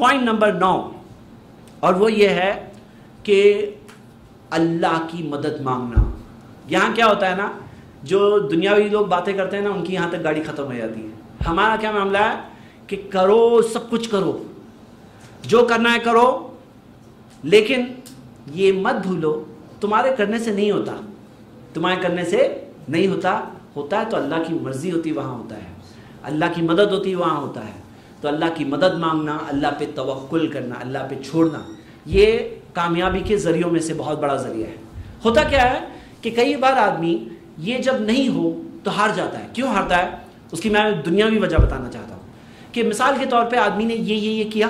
Point number 9، اور وہ یہ ہے کہ اللہ کی مدد مانگنا. یہاں کیا ہوتا ہے نا، جو دنیاوی لوگ باتیں کرتے ہیں نا، ان کی یہاں تک گاڑی ختم ہو جاتی ہے. ہمارا کیا معاملہ ہے کہ کرو، سب کچھ کرو، جو کرنا ہے کرو، لیکن یہ مت بھولو تمہارے کرنے سے نہیں ہوتا، تمہارے کرنے سے نہیں ہوتا. ہوتا ہے تو اللہ کی مرضی ہوتی وہاں ہوتا ہے، اللہ کی مدد ہوتی وہاں ہوتا ہے. تو اللہ کی مدد مانگنا، اللہ پہ توکل کرنا، اللہ پہ چھوڑنا، یہ کامیابی کے ذریعوں میں سے بہت بڑا ذریعہ ہے. ہوتا کیا ہے کہ کئی بار آدمی یہ جب نہیں ہو تو ہار جاتا ہے. کیوں ہارتا ہے؟ اس کی میں دنیاوی وجہ بتانا چاہتا ہوں کہ مثال کے طور پہ آدمی نے یہ کیا،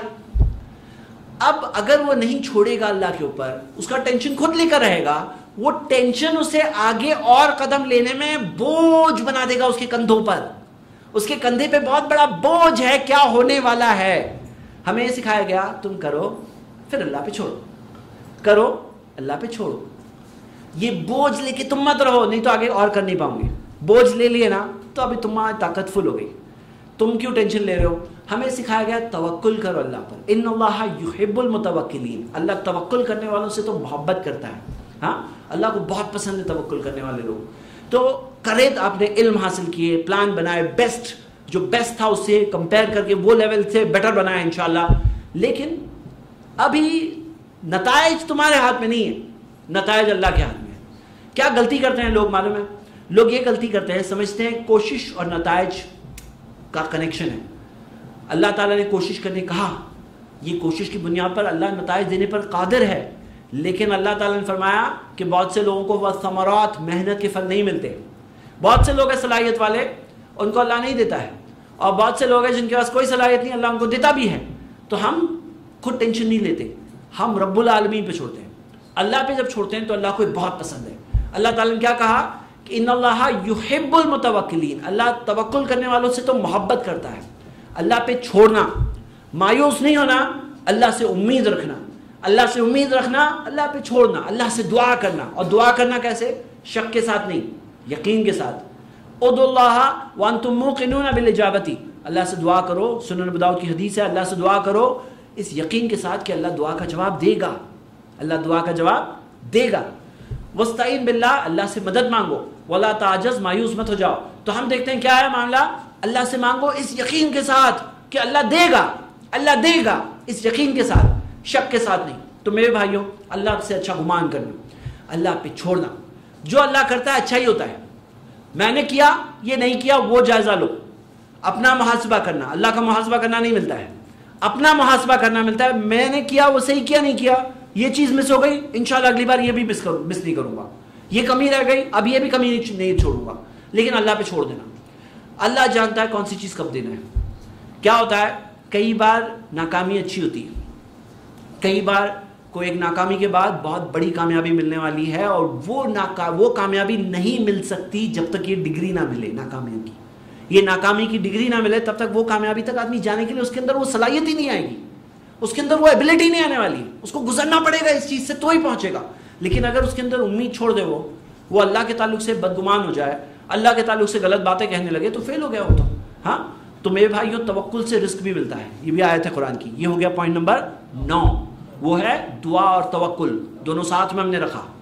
اب اگر وہ نہیں چھوڑے گا اللہ کے اوپر، اس کا ٹینشن خود لے کر رہے گا، وہ ٹینشن اسے آگے اور قدم لینے میں بوجھ بنا دے گا اس کے کندھوں پر. اس کے کندھے پہ بہت بڑا بوجھ ہے، کیا ہونے والا ہے. ہمیں یہ سکھایا گیا تم کرو پھر اللہ پہ چھوڑو، کرو اللہ پہ چھوڑو. یہ بوجھ لے کے تم مت رہو، نہیں تو آگے اور کر نہیں پاؤں گے. بوجھ لے لیے نا تو ابھی تمہاری طاقت فل ہو گئی، تم کیوں ٹینشن لے رہے ہو. ہمیں سکھایا گیا توکل کرو اللہ پر. ان اللہ یحب المتوکلین، اللہ توکل کرنے والوں سے تو محبت کرتا ہے. ہاں، اللہ کو بہت پسند ہے توکل کرنے والے لوگ. تو کرے، آپ نے علم حاصل کیے، پلان بنائے، بیسٹ جو بیسٹ تھا اس سے کمپیئر کر کے وہ لیول سے بیٹر بنایا انشاءاللہ. لیکن ابھی نتائج تمہارے ہاتھ میں نہیں ہے، نتائج اللہ کے ہاتھ میں ہے. کیا غلطی کرتے ہیں لوگ معلوم ہے؟ لوگ یہ غلطی کرتے ہیں، سمجھتے ہیں کوشش اور نتائج کا کنیکشن ہے. اللہ تعالیٰ نے کوشش کرنے کہا، یہ کوشش کی بنیاد پر اللہ نتائج دینے پر قادر ہے. لیکن اللہ تعالیٰ نے فرمایا کہ بہت سے لوگوں کو ثمرات، محنت کے پھل نہیں ملتے. بہت سے لوگ ہیں صلاحیت والے، ان کو اللہ نہیں دیتا ہے، اور بہت سے لوگ ہیں جن کے پاس کوئی صلاحیت نہیں، اللہ ان کو دیتا بھی ہے. تو ہم خود ٹینشن نہیں لیتے، ہم رب العالمین پہ چھوڑتے ہیں. اللہ پہ جب چھوڑتے ہیں تو اللہ کو بہت پسند ہے. اللہ تعالیٰ نے کیا کہا کہ ان اللہ یحب المتوکلین، اللہ توکل کرنے والوں سے تو محبت کرتا ہے. اللہ پہ چھوڑنا، مایوس نہیں ہونا، اللہ سے امید رکھنا، اللہ سے امید رکھنا، اللہ پہ چھوڑنا، اللہ سے دعا کرنا. اور دعا کرنا کیسے؟ شک کے ساتھ نہیں، یقین کے ساتھ. ادعوا اللہ وانتم موقنون بالاجابۃ، اللہ سے دعا کرو. سنن ابو داؤد کی حدیث ہے، اللہ سے دعا کرو اس یقین کے ساتھ کہ اللہ دعا کا جواب دے گا، اللہ دعا کا جواب دے گا. واستعین باللہ، اللہ سے مدد مانگو. ولا تعجز، مایوس مت ہو جاؤ. تو ہم دیکھتے ہیں کیا ہے معاملہ، اللہ سے مانگو اس یقین کے ساتھ کہ اللہ دے گا، اللہ دے گا، اس یقین کے ساتھ، شک کے ساتھ نہیں. تو میرے بھائیوں، اللہ سے اچھا گمان کرنا، اللہ پہ چھوڑنا. جو اللہ کرتا ہے اچھا ہی ہوتا ہے. میں نے کیا، یہ نہیں کیا، وہ جائزہ لو. اپنا محاسبہ کرنا، اللہ کا محاسبہ کرنا نہیں ملتا ہے، اپنا محاسبہ کرنا ملتا ہے. میں نے کیا، وہ صحیح کیا نہیں کیا، یہ چیز مس ہو گئی، انشاءاللہ اگلی بار یہ بھی مس نہیں کروں گا. یہ کمی رہ گئی، اب یہ بھی کمی نہیں چھوڑوں گا. لیکن اللہ پہ چھوڑ دینا. اللہ جانتا ہے کون سی چیز کب دینا ہے. کیا ہوتا ہے، کئی بار ناکامی اچھی ہوتی ہے، کئی بار کوئی ایک ناکامی کے بعد بہت بڑی کامیابی ملنے والی ہے، اور وہ کامیابی نہیں مل سکتی جب تک یہ ڈگری نہ ملے ناکامی کی. یہ ناکامی کی ڈگری نہ ملے تب تک وہ کامیابی تک آدمی جانے کے لیے اس کے اندر وہ صلاحیت ہی نہیں آئے گی، اس کے اندر وہ ایبلٹی نہیں آنے والی. اس کو گزرنا پڑے گا اس چیز سے تو ہی پہنچے گا. لیکن اگر اس کے اندر امید چھوڑ دے، وہ اللہ کے تعلق سے بدگمان ہو جائے، اللہ کے تعلق سے غلط باتیں کہنے لگے، تو فیل ہو گیا وہ تو. ہاں، تو میرے بھائیوں، توکل سے رزق بھی ملتا ہے. یہ بھی آیت ہے قرآن کی. یہ ہو گیا پوائنٹ نمبر 9، وہ ہے دعا اور توکل، دونوں ساتھ میں ہم نے رکھا.